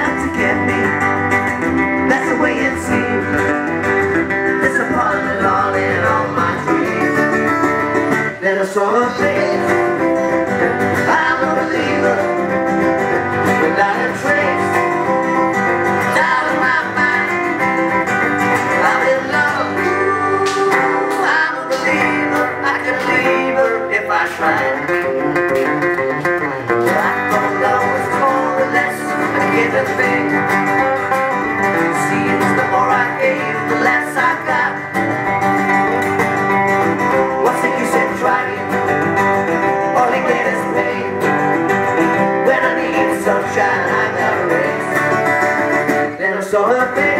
out to get me. That's the way it seems. Disappointed all in all my dreams. Then I saw her face. I'm a believer without a trace. Out of my mind, I'm in love. I'm a believer, I can leave her if I tried. I thought love was more or less a given thing. Seems the more I gave, the less I got. What's the use in trying? All I get is pain. When I need sunshine, I got a race. Then I saw her face.